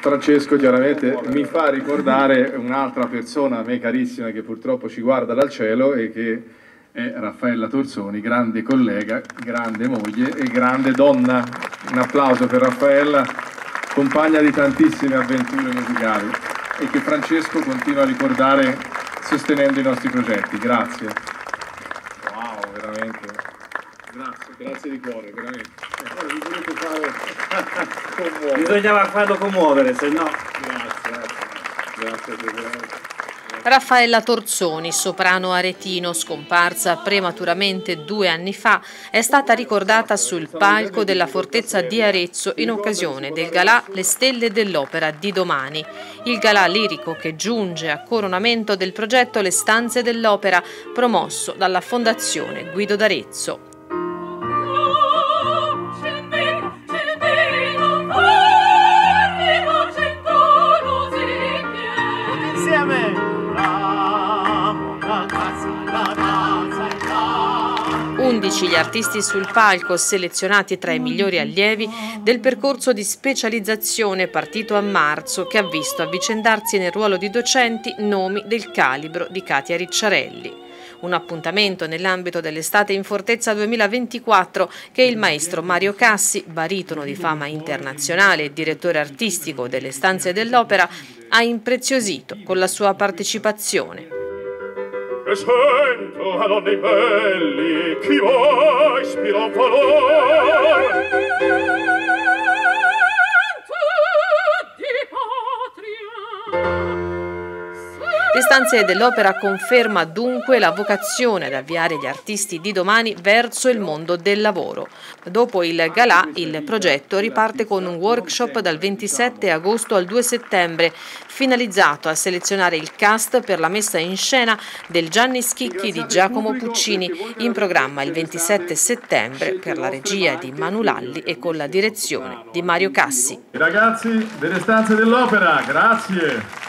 Francesco chiaramente mi fa ricordare un'altra persona a me carissima che purtroppo ci guarda dal cielo e che è Raffaella Torsoni, grande collega, grande moglie e grande donna. Un applauso per Raffaella, compagna di tantissime avventure musicali e che Francesco continua a ricordare sostenendo i nostri progetti. Grazie. Wow, veramente. Grazie di cuore, veramente. Vi volete fare commuovere. Bisognava farlo commuovere, se no. Grazie. Raffaella Torsoni, soprano aretino, scomparsa prematuramente 2 anni fa, è stata ricordata sul palco della Fortezza di Arezzo in occasione del galà Le Stelle dell'Opera di domani. Il galà lirico che giunge a coronamento del progetto Le Stanze dell'Opera, promosso dalla Fondazione Guido d'Arezzo. Insieme! 11 gli artisti sul palco, selezionati tra i migliori allievi del percorso di specializzazione partito a marzo, che ha visto avvicendarsi nel ruolo di docenti nomi del calibro di Katia Ricciarelli. Un appuntamento nell'ambito dell'Estate in Fortezza 2024 che il maestro Mario Cassi, baritono di fama internazionale e direttore artistico delle Stanze dell'Opera, ha impreziosito con la sua partecipazione. E sento a donne belli chi voi ispira valore. Le Stanze dell'Opera conferma dunque la vocazione ad avviare gli artisti di domani verso il mondo del lavoro. Dopo il galà, il progetto riparte con un workshop dal 27 agosto al 2 settembre, finalizzato a selezionare il cast per la messa in scena del Gianni Schicchi di Giacomo Puccini, in programma il 27 settembre per la regia di Manu Lalli e con la direzione di Mario Cassi. Ragazzi delle Stanze dell'Opera, grazie!